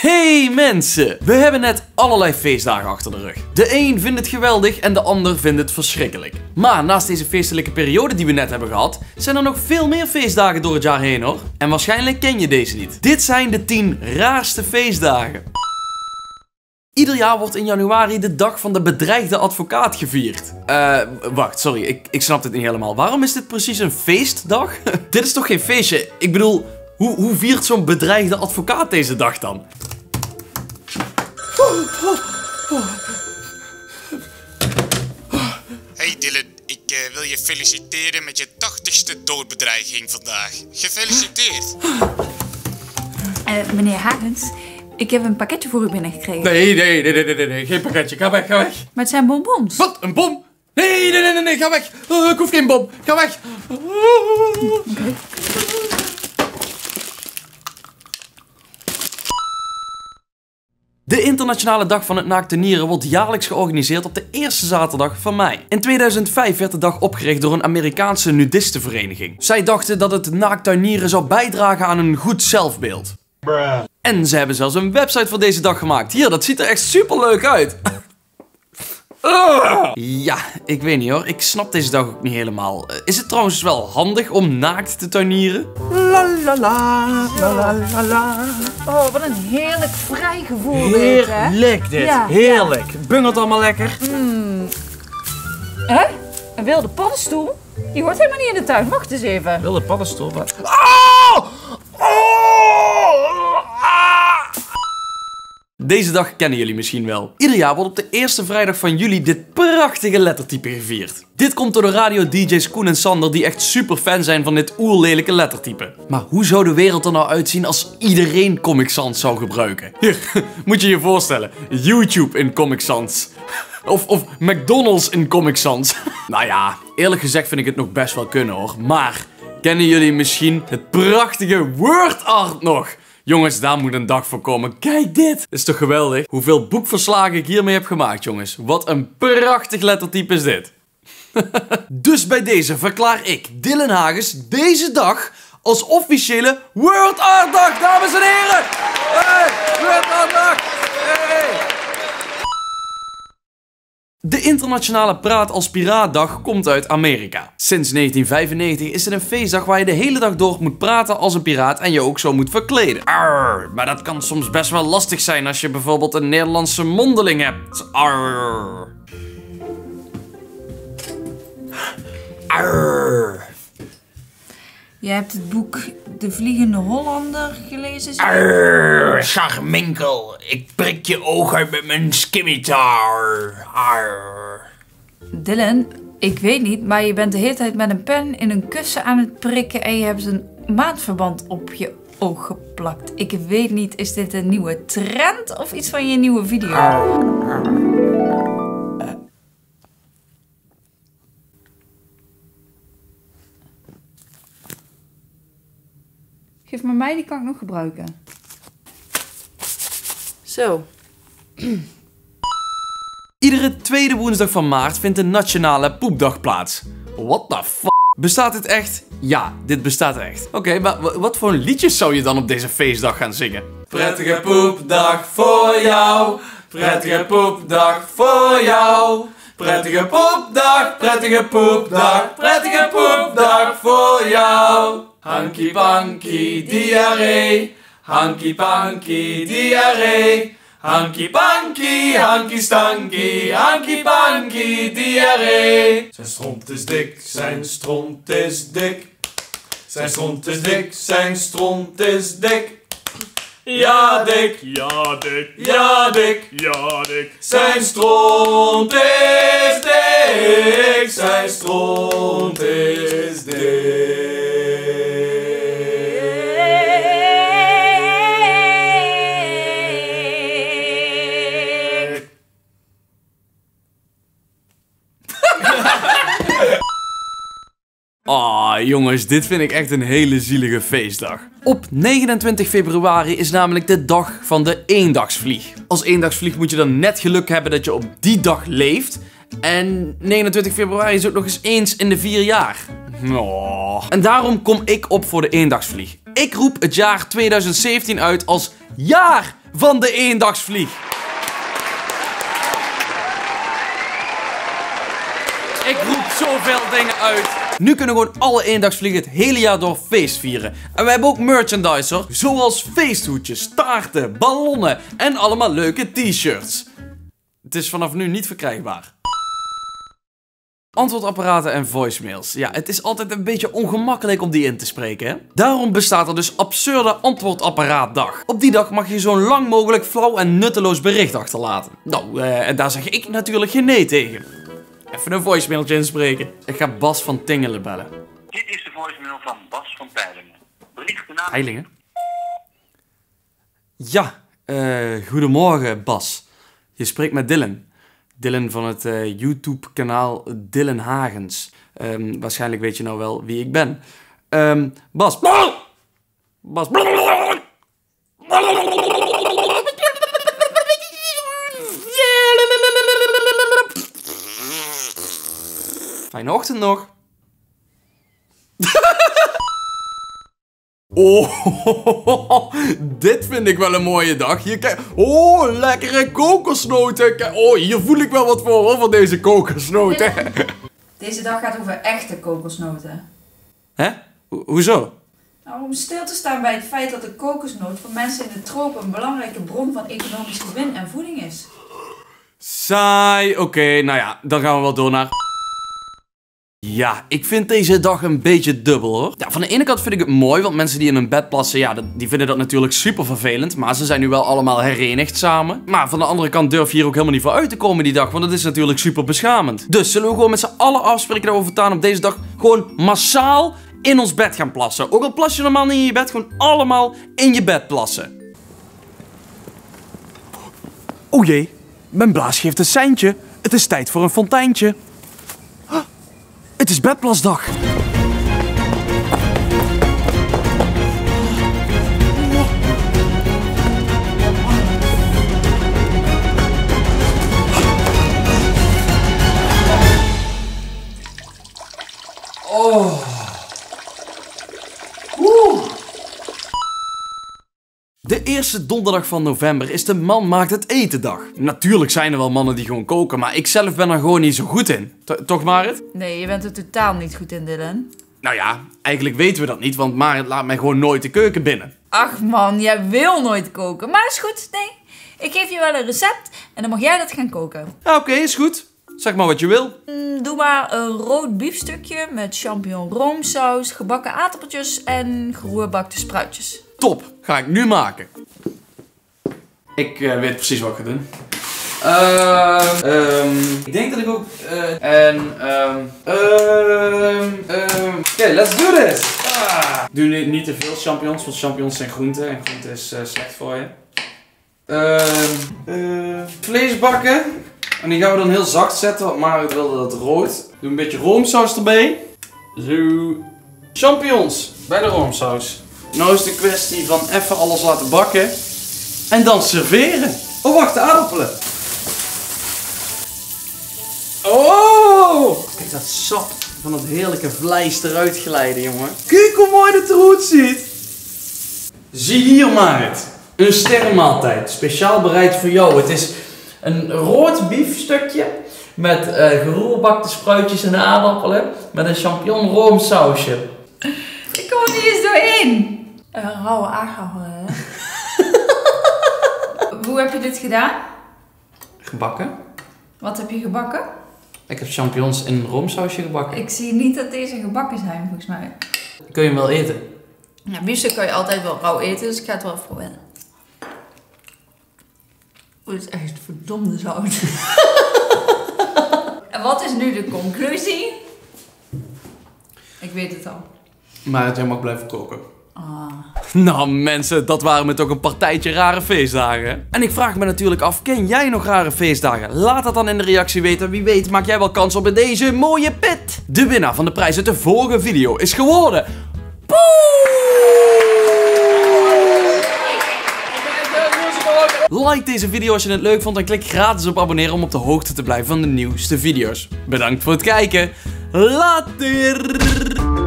Hey mensen! We hebben net allerlei feestdagen achter de rug. De een vindt het geweldig en de ander vindt het verschrikkelijk. Maar naast deze feestelijke periode die we net hebben gehad, zijn er nog veel meer feestdagen door het jaar heen hoor. En waarschijnlijk ken je deze niet. Dit zijn de 10 raarste feestdagen. Ieder jaar wordt in januari de dag van de bedreigde advocaat gevierd. Wacht, sorry, ik snap dit niet helemaal. Waarom is dit precies een feestdag? Dit is toch geen feestje? Ik bedoel, hoe viert zo'n bedreigde advocaat deze dag dan? Hey Dylan, ik wil je feliciteren met je 80ste doodbedreiging vandaag. Gefeliciteerd! Meneer Hagens, ik heb een pakketje voor u binnengekregen. Nee, geen pakketje. Ga weg. Maar het zijn bonbons. Wat? Een bom? Nee, ga weg. Ik hoef geen bom. Ga weg. Okay. De Internationale Dag van het Naakte Nieren wordt jaarlijks georganiseerd op de eerste zaterdag van mei. In 2005 werd de dag opgericht door een Amerikaanse nudistenvereniging. Zij dachten dat het naakt tuinieren zou bijdragen aan een goed zelfbeeld. En ze hebben zelfs een website voor deze dag gemaakt. Hier, dat ziet er echt super leuk uit. Ja, ik weet niet hoor. Ik snap deze dag ook niet helemaal. Is het trouwens wel handig om naakt te tuinieren? Oh, wat een heerlijk vrij gevoel dit, hè? Heerlijk dit, Ja, heerlijk. Bungelt allemaal lekker. Hè? Een wilde paddenstoel? Die hoort helemaal niet in de tuin. Wacht eens even. Wilde paddenstoel, wat? Deze dag kennen jullie misschien wel. Ieder jaar wordt op de eerste vrijdag van juli dit prachtige lettertype gevierd. Dit komt door de radio-dj's Koen en Sander die echt super fan zijn van dit oerlelijke lettertype. Maar hoe zou de wereld er nou uitzien als iedereen Comic Sans zou gebruiken? Hier, moet je je voorstellen. YouTube in Comic Sans. Of McDonald's in Comic Sans. Nou ja, eerlijk gezegd vind ik het nog best wel kunnen hoor. Maar kennen jullie misschien het prachtige word art nog? Jongens, daar moet een dag voor komen. Kijk dit! Is toch geweldig? Hoeveel boekverslagen ik hiermee heb gemaakt, jongens. Wat een prachtig lettertype is dit. Dus bij deze verklaar ik, Dylan Hagens, deze dag als officiële World Art Dag, dames en heren! Hey, World Art Dag! Hey. De internationale Praat als Piraatdag komt uit Amerika. Sinds 1995 is het een feestdag waar je de hele dag door moet praten als een piraat en je ook zo moet verkleden. Arr, maar dat kan soms best wel lastig zijn als je bijvoorbeeld een Nederlandse mondeling hebt. Arr. Arr. Je hebt het boek De Vliegende Hollander gelezen? Arr, Scharminkel, ik prik je oog uit met mijn skimitar. Arr. Dylan, ik weet niet, maar je bent de hele tijd met een pen in een kussen aan het prikken en je hebt een maatverband op je oog geplakt. Ik weet niet, is dit een nieuwe trend of iets van je nieuwe video? Geef me mij, die kan ik nog gebruiken. Zo. Iedere tweede woensdag van maart vindt de Nationale Poepdag plaats. What the f***? Bestaat dit echt? Ja, dit bestaat echt. Oké, maar wat voor liedjes zou je dan op deze feestdag gaan zingen? Prettige poepdag voor jou. Prettige poepdag voor jou. Prettige poepdag, prettige poepdag, prettige poepdag voor jou. Hanky panky diarree, hanky panky diarree. Hanky panky, hanky stanky, hanky panky diarree. Zijn stront is dik, zijn stront is dik. Zijn stront is dik, zijn stront is dik. Ja dik, Ja, dik. ja dik. Ja, dik. Zijn stront is dik, zijn stront is dik. Jongens, dit vind ik echt een hele zielige feestdag. Op 29 februari is namelijk de dag van de eendagsvlieg. Als eendagsvlieg moet je dan net geluk hebben dat je op die dag leeft. En 29 februari is ook nog eens in de 4 jaar. Oh. En daarom kom ik op voor de eendagsvlieg. Ik roep het jaar 2017 uit als jaar van de eendagsvlieg. Ik roep zoveel dingen uit. Nu kunnen gewoon alle eendagsvliegen het hele jaar door feest vieren. En we hebben ook merchandise hoor. Zoals feesthoedjes, taarten, ballonnen en allemaal leuke t-shirts. Het is vanaf nu niet verkrijgbaar. Antwoordapparaten en voicemails. Ja, het is altijd een beetje ongemakkelijk om die in te spreken, hè? Daarom bestaat er dus absurde antwoordapparaatdag. Op die dag mag je zo lang mogelijk flauw en nutteloos bericht achterlaten. Nou, en daar zeg ik natuurlijk geen nee tegen. Even een voicemailtje inspreken. Ik ga Bas van Tingelen bellen. Dit is de voicemail van Bas van Teylingen. Bericht de naam... Teylingen? Ja, goedemorgen Bas. Je spreekt met Dylan. Dylan van het YouTube-kanaal Dylan Hagens. Waarschijnlijk weet je nou wel wie ik ben. Bas. Bas. Fijne ochtend nog. Oh, dit vind ik wel een mooie dag. Oh, lekkere kokosnoten. Oh, hier voel ik wel wat voor hoor, van deze kokosnoten. Deze dag gaat over echte kokosnoten. Hè? Hoezo? Nou, om stil te staan bij het feit dat de kokosnoot voor mensen in de tropen een belangrijke bron van economisch gewin en voeding is. Saai. Oké, nou ja, dan gaan we wel door naar... Ja, ik vind deze dag een beetje dubbel hoor. Ja, van de ene kant vind ik het mooi, want mensen die in hun bed plassen, ja, die vinden dat natuurlijk super vervelend. Maar ze zijn nu wel allemaal herenigd samen. Maar van de andere kant durf je hier ook helemaal niet voor uit te komen die dag, want het is natuurlijk super beschamend. Dus zullen we gewoon met z'n allen afspreken dat we voortaan op deze dag gewoon massaal in ons bed gaan plassen. Ook al plas je normaal niet in je bed, gewoon allemaal in je bed plassen. O jee, mijn blaas geeft een seintje. Het is tijd voor een fonteintje. Het is bedplasdag. Oh. De eerste donderdag van november is de man maakt het eten dag. Natuurlijk zijn er wel mannen die gewoon koken, maar ik zelf ben er gewoon niet zo goed in. Toch Marit? Nee, je bent er totaal niet goed in, Dylan. Nou ja, eigenlijk weten we dat niet, want Marit laat mij gewoon nooit de keuken binnen. Ach man, jij wil nooit koken. Maar is goed, nee. Ik geef je wel een recept en dan mag jij dat gaan koken. Ja, oké, is goed. Zeg maar wat je wil. Doe maar een rood biefstukje met champignon roomsaus, gebakken aardappeltjes en geroerbakte spruitjes. Top, ga ik nu maken. Ik weet precies wat ik ga doen. Ik denk dat ik ook... Oké, let's do this! Doe niet te veel champignons, want champignons zijn groenten en groente is slecht voor je. Vlees bakken. En die gaan we dan heel zacht zetten, want Marit wilde dat rood. Doe een beetje roomsaus erbij. Zo. Champignons bij de roomsaus. Nou is de kwestie van even alles laten bakken. En dan serveren. Oh, wacht, de aardappelen. Oh! Kijk dat sap van dat heerlijke vlijs eruit glijden, jongen. Kijk hoe mooi dit eruit ziet. Zie hier, Marit. Een sterrenmaaltijd. Speciaal bereid voor jou. Het is een rood biefstukje met geroerbakte spruitjes en aardappelen. Met een champignon roomsausje. Ik kom er niet eens doorheen. Rauwe aardappelen. Hoe heb je dit gedaan? Gebakken. Wat heb je gebakken? Ik heb champignons in een roomsausje gebakken. Ik zie niet dat deze gebakken zijn, volgens mij. Kun je hem wel eten? Ja, biefstuk kan je altijd wel rauw eten, dus ik ga het wel proberen. Het is echt verdomde zout. En wat is nu de conclusie? Ik weet het al. Maar jij mag blijven koken. Nou mensen, dat waren me toch een partijtje rare feestdagen. En ik vraag me natuurlijk af, ken jij nog rare feestdagen? Laat dat dan in de reactie weten. Wie weet maak jij wel kans op in deze mooie pit. De winnaar van de prijs uit de vorige video is geworden... Like deze video als je het leuk vond en klik gratis op abonneren om op de hoogte te blijven van de nieuwste video's. Bedankt voor het kijken. Later!